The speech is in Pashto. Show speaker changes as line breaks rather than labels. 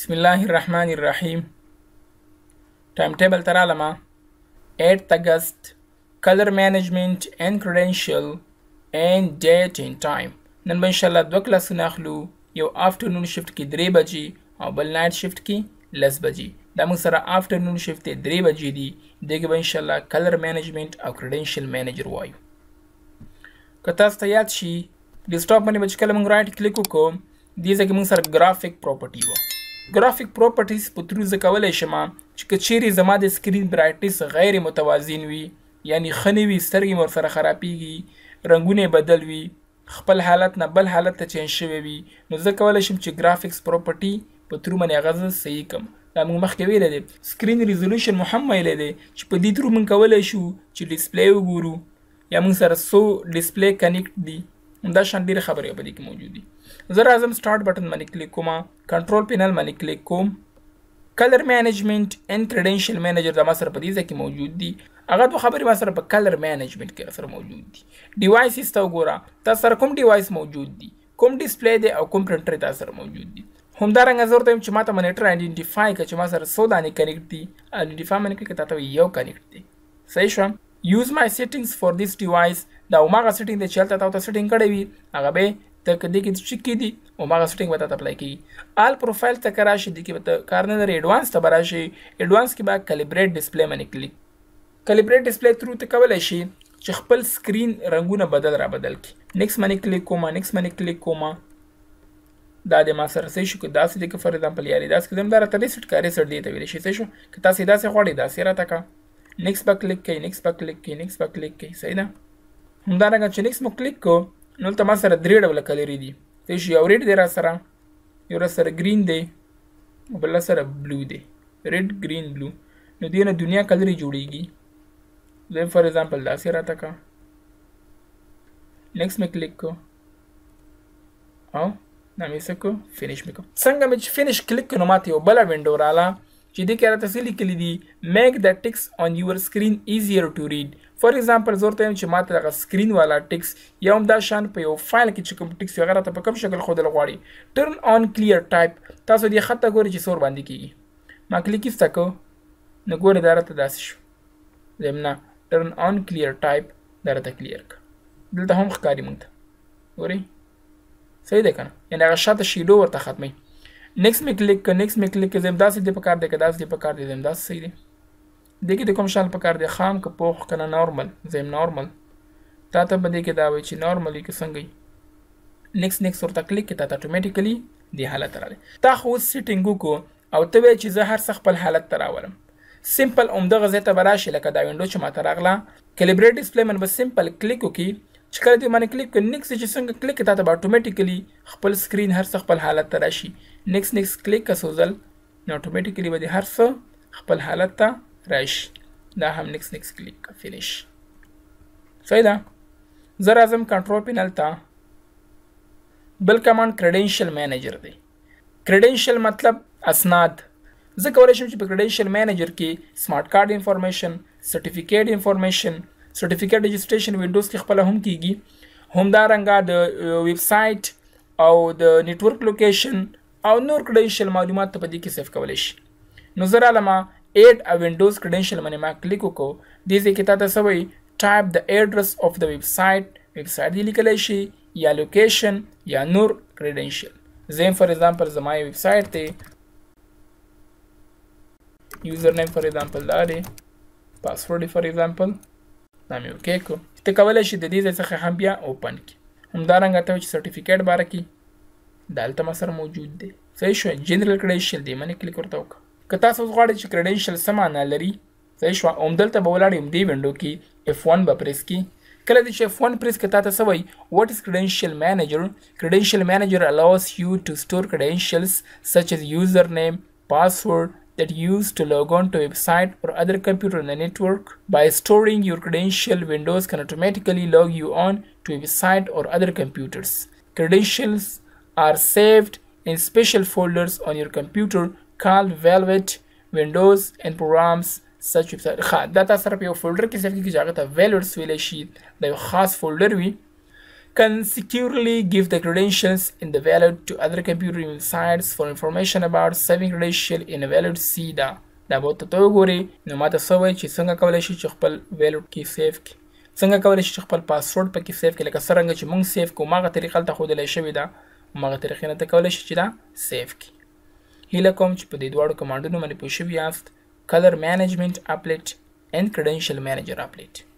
بسم الله الرحمن الرحيم. Timetable ترالما 8th August Color Management and Credential and Date and Time. نن به انشاءالله دو کلاسونه اخلو، یو afternoon shift کې 3 بجې او بل night shift کې 10 بجې. دا موږ سره afternoon shift 3 بجې دي، دغه به انشاءالله Color Management او Credential Manager وایو. که تاسو ته یاد شي ډیسکټاپ باندې چې کله موږ رائټ کلیک وکړو دې ځای کې موږ سره ګرافیک پراپرټي و. ګرافیک پراپرټیز په ترو زه کولی شم چې که چیرې زما د سکرین برایټنس غیر متوازن وي، یعنی ښه نه وي، سترګې مې ورسره خرابېږي، رنګونه یې بدل وي، خپل حالت نه بل حالت ته چینج شوی وي، نو زه کولی شم چې ګرافیکس پراپرټي په ترو باندې هغه زه صحیح کړم. دا موږ مخکې ویلی دی سکرین ریزولوشن مو هم ویلی دی چې په دې ترو موږ کولی شو چې ډسپلی وګورو یا موږ سره څو ډسپلی کنیکټ دي. همدا شان ډېرې خبرې په دې کې موجود دي. زه راځم سټارټ بټن باندې کلیک کوم، کنټرول پینل باندې کلیک کوم، کلر مینجمنت اینڈ کریډنشل مینیجر دا ما سره په دې ځای کې موجود دي. هغه دوه خبرې ما سره په کلر مینجمنت کې سره موجود دي. ډیوایسز ته وګوره تاسو سره کوم ډیوایس موجود دي، کوم ډسپلی دی او کوم پرنټر تاسو سره موجود دي. همدارنګه زه ورته وایم چې ما ته مانیټر آیډنټیفای کړه چې ما سره څو دانې کنیکټ دي. آیډنټیفای باندې کلیک تا ته یو کنیکټ دی. صحیح شو. Use my settings for this device. دا هماغه سیټینګ دی چې هلته تاسو سیټینګ کړی وي هغه به ته که دې کې چک کړي دي هماغه سیټینګ به تاته اپلای کېږي. آل پروفایل ته که راشي دې کې به ته کار نه لري، ایډوانس ته به راشي. ایډوانس کې به کلیبریټ ډسپلی باندې کلیک کلیبریټ ډسپلی ترو ته کولی شي چې خپل سکرین رنګونه بدل را بدل کړي. نیکس باندې کلیک کوم، نیکس باندې کلیک کوم. دا د ما سره صحیح شو. که داسې دی که فار ایگزامپل یاري داسې که زه هم دا راته ریسټ کړه ریسټ دې ته ویلی شي. صحیح شو. که تاسې داسې غواړئ داسې راته کړه. نیکس به کلیک کوئ، نیکس به کلیک کوئ، نیکس به کلیک کوئ. صحیح ده. همدارنګه چې نیکس مو کلیک کړو نو دلته ما سره درې ډوله کلرې دي. صحیح شو. یو ریډ دی را سره، یو را سره ګرین دی او بل را سره بلو دی. ریډ ګرین بلو نو دې نه دنیا کلرې جوړیږي. زه فار ایگزامپل داسې راته کړه، نیکس مې کلیک کړو او دا مې څه کړو فینش مې کړو. څنګه مې چې فینش کلیک کړو نو ماته یو بله وینډو راله چې دې کې راته څه لیکلي دي میک د ټکس آن یور سکرین ایزیر ټو ریډ. فار ایگزامپل زه ورته وایم چې ماته دغه سکرین والا ټکس یا هم دا شان په یو فایل کې چې کوم ټکس وي هغه راته په کوم شکل ښودل غواړي. ټرن آن کلیر ټایپ تاسو دې خط ته ګورئ چې څه ورباندې کېږي. ما کلیک ایسته کړو نو ګورئ دا راته داسې شو. زه نه ټرن آن کلیر ټایپ دا راته کلیر کړه. دلته هم ښکاري موږ ته ګورئ صحیح دی که نه، یعنې هغه شاته شیډو ورته ختموي. نیکس مې کلیک کړه، نیکس مې کلیک کړه. زه هم داسې دی په کار دی که داسې دی په کار دی، زه هم داسې صحیح دی. دې کې د کوم شال په کار دی، خام که پوخ که نه نارمل. زه هم نارمل. تا ته به دې کې دا وایي چې نارمل وي که څنګه وي. نیکس نیکس ورته کلیک کړه، تا ته اټومیټیکلي دې حالت ته راغلی. تا خو اوس سیټینګ وکړو او ته وایې چې زه هر څه خپل حالت ته راولم. سمپل همدغه ځای ته به راشي لکه دا وینډو چې ماته راغله. کلیبریټ ډسپلی باندې به سمپل کلیک وکړي چې کله دې باندې کلیک کړو نیکس چې څنګه کلیک تا ته به اټومیټیکلي خپل سکرین هر څه خپل حالت ته راشي. نیکس نیکس کلیک که څو ځل نو اټومیټیکلي به دې هر څه خپل حالت ته راشي. دا هم نیکس نیکس کلیک که فینش. صحیح ده. زه راځم کنټرول پینل ته. بل کمانډ کریډنشل مینیجر دی. کریډنشل مطلب اسناد. زه کولی شم چې په کریډنشل مینیجر کې سمارټ کارډ انفارمیشن، سرټیفیکیټ انفارمیشن، سرټیفیکیټ رجسټریشن وینډوز کې خپله هم کېږي. همدارنګه د ویب سایټ او د نیټورک لوکیشن او نور کریډنشل معلومات ته په دې کې سیف کولی شي. نو زه رالمه ایډ ا وینډوز کریډنشل باندې ما کلیک وکړو. دې ځای کې تا ته څه وایي ټایپ د ایډرس اف د ویب سایټ. ویب سایټ دې لیکلی شي یا لوکیشن یا نور کریډنشل. زه فار ایگزامپل زما یو ویب سایټ دی، یوزر نیم فار ایگزامپل دا دی، پاسورډ فار ایگزامپل دا مې اوکې کړو. ته کولی شي د دې ځای څخه هم بیا اوپن کړي. همدارنګه ته چې سرټیفیکیټ باره کې دا هلته ما سره موجود دی. صحیح شو. جنرل کریډنشل دی باندې کلیک ورته وکړه. که تاسو اوس غواړئ چې کریډنشل څه معنا لري صحیح شوه همدلته به ولاړ یم دې وینډو کې F1 به پریس کړي. کله چې F1 پریس کړه تا ته څه وایي what is credential manager. Credential manager allows you to store credentials such as username, password that you use to log on to a website or other computer in the network. By storing your credential, Windows can automatically log you on to a website or other computers. Credentials are saved in special folders on your computer called Velvet. Windows and programs such website دا تاسو سره په یو فولډر کې سیف کیږي چې هغه ته Velvet ویلی شي. دا یو خاص فولډر وي can securely give the credentials in the valid to other computer sites for information about saving credential in a valid see دا به ته وګوري نو ماته سوي چې څنګه کولای شي چې خپل valid کې سیف کی څنګه کولای شي چې خپل پاسورډ پکې سیف کی لکه څنګه چې مونږ سیف کوو ماغه طریقه ته خودلې شوی دا ماغه طریقې نه ته کولای شي چې دا سیف کی هیله کوم چې په دې دوړو کمانډونو باندې پوه شوي یاست color management applet and credential manager applet